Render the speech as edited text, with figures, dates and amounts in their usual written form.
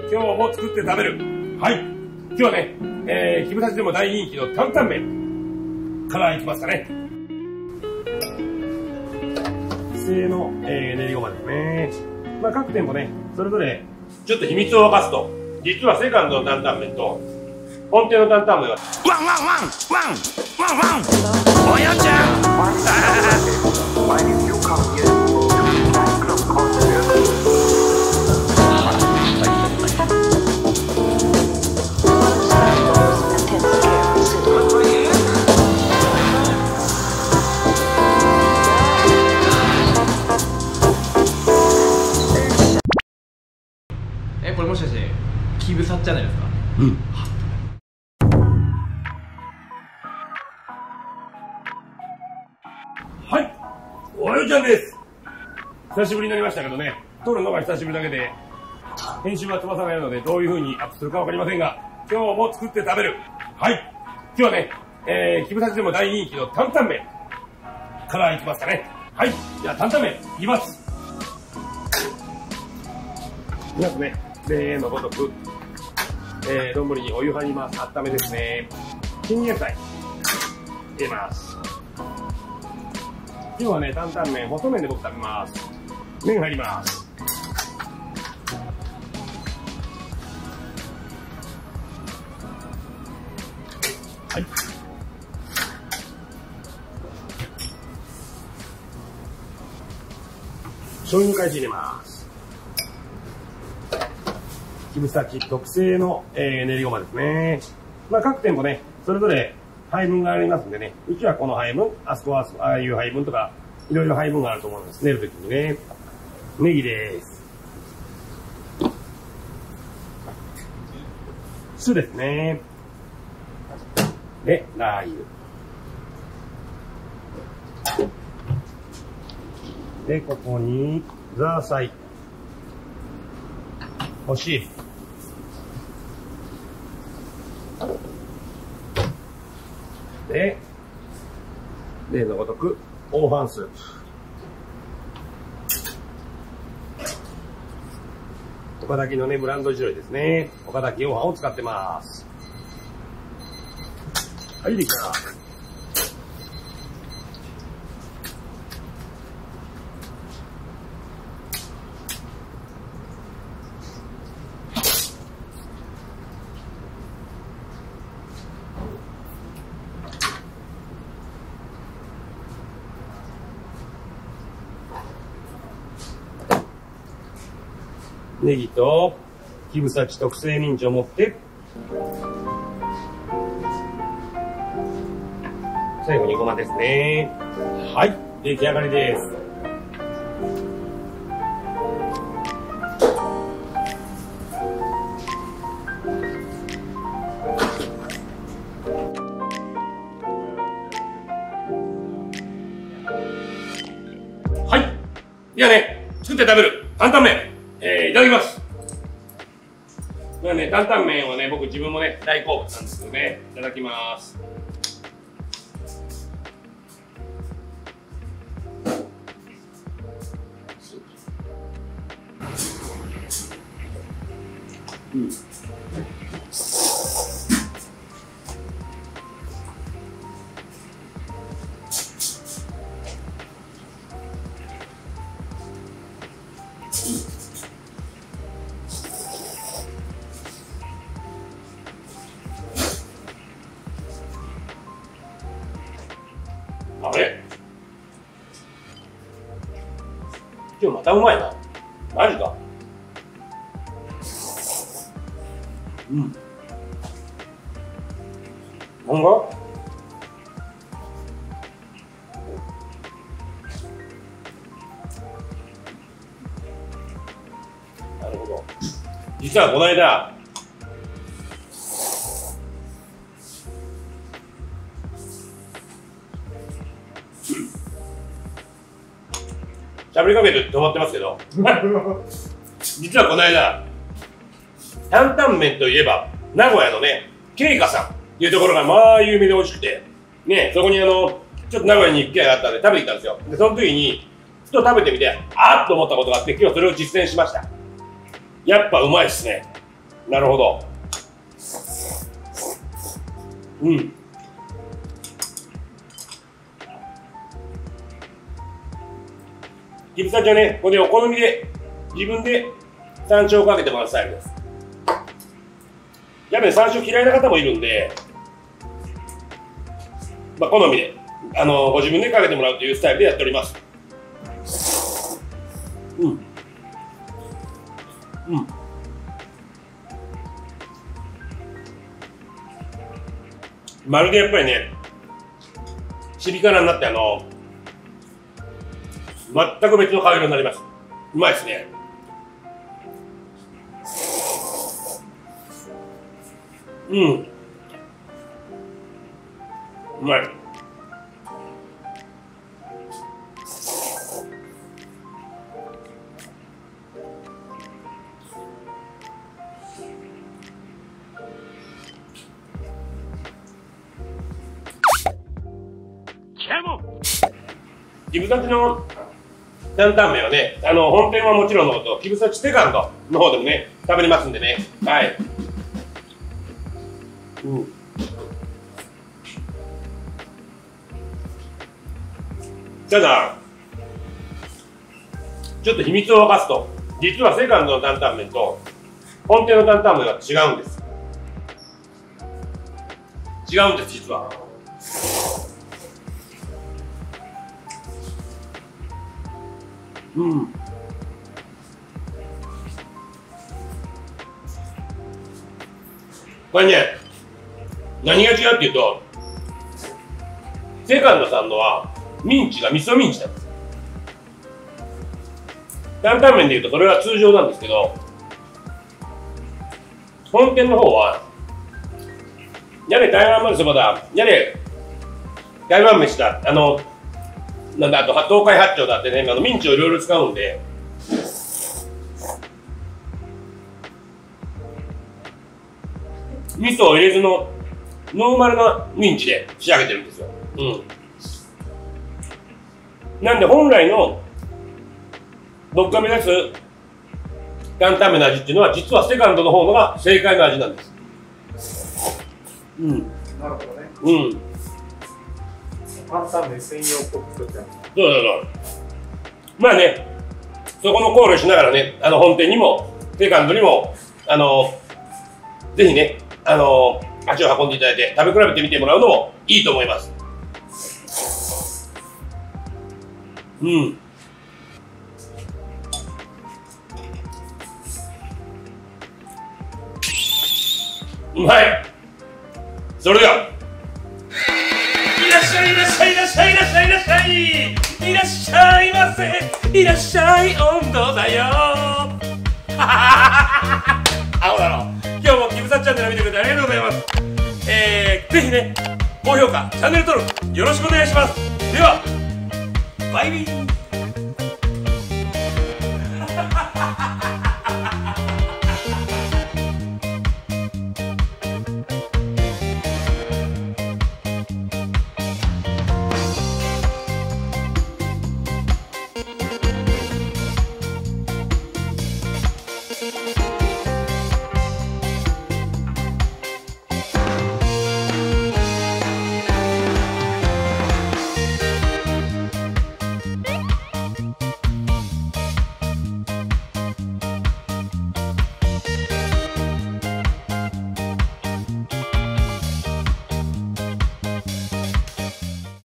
今日も作って食べる。はい。今日はね、キムタチでも大人気の担々麺からいきますかね。製の、練りごまですね。まあ各店舗ね、それぞれちょっと秘密を明かすと、実はセカンドの担々麺と本店の担々麺はワンワンワンワンワンワンおよちゃんこれもしかしてキブサッチャンネルですか？ うん。はい、およちゃんです。久しぶりになりましたけどね、撮るのが久しぶりだけで編集は飛ばさないのでどういう風にアップするかわかりませんが、今日も作って食べる。はい、今日はね、キムタチでも大人気の担々麺からいきますかね。はい、じゃあ担々麺いきます。いきますね。例のごとく、丼にお湯入ります。温めですね。新野菜入れます。今日はね、担々麺細麺で僕食べます。麺入ります。はい。醤油の返し入れます。キムタチ特製の、練りごまですね。まあ各店舗ね、それぞれ配分がありますんでね、うちはこの配分、あそこはああいう配分とか、いろいろ配分があると思うんです。練るときにね。ネギです。酢ですね。で、ラー油。で、ここに、ザーサイ。干し。で、例のごとく、オーファンスープ。岡崎のね、ブランド醤油ですね。岡崎オーファンを使ってます。はい、できた。ネギとキムタチ特製ミンチを持って最後にごまですね。はい、出来上がりです。はい、ではね、作って食べる担々麺いただきます。まあね、担々麺はね、僕自分もね、大好物なんですけどね、いただきます。うん。あれ？今日またうまいな。マジか。うん。なんか？なるほど。実はこの間、喋りかけて止まってますけど実はこの間、担々麺といえば名古屋のね、慶華さんっていうところがまあ有名で美味しくてね、そこにちょっと名古屋に行く機会があったんで食べてきたんですよ。でその時にふと食べてみて、あーっと思ったことがあって、今日それを実践しました。やっぱうまいっすね。 なるほど。うん。キムサチはね、これお好みで自分で山椒をかけてもらうスタイルです。やっぱり山椒嫌いな方もいるんで、まあ、好みでご自分でかけてもらうというスタイルでやっております。うん。うん。まるでやっぱりね、シビ辛になって全く別の香りになります。うまいですね。うん。うまい。キムサチの担々麺はね、本店はもちろんのこと、キムサチセカンドの方でもね、食べれますんでね。はい。うん。ただ、ちょっと秘密を明かすと、実はセカンドの担々麺と本店の担々麺は違うんです。違うんです、実は。うん。これね、何が違うっていうと、セカンドさんのはミンチが味噌ミンチなんです。担々麺でいうとそれは通常なんですけど、本店の方はやれ台湾まぜそばだ、やれ台湾飯だ、なんだ、あと東海八丁だってね、ミンチをいろいろ使うんで、味噌を入れずのノーマルなミンチで仕上げてるんですよ。うん。なんで本来の僕が目指す担々麺の味っていうのは、実はセカンドの方のが正解の味なんです。うん。 なるほどね。 うん。 担々麺専用っぽく作ってある。 そう。まあね、そこの考慮しながらね、本店にもセカンドにもぜひね、足を運んでいただいて食べ比べてみてもらうのもいいと思います。うん。うまい。それでは、いらっしゃいいらっしゃいいらっしゃいいらっしゃいいらっしゃいいらっしゃいませ、いらっしゃい温度だよ。青だろ。今日もキムサチャンネル見てくれてありがとうございます。ぜひね、高評価、チャンネル登録よろしくお願いします。では、バイビー。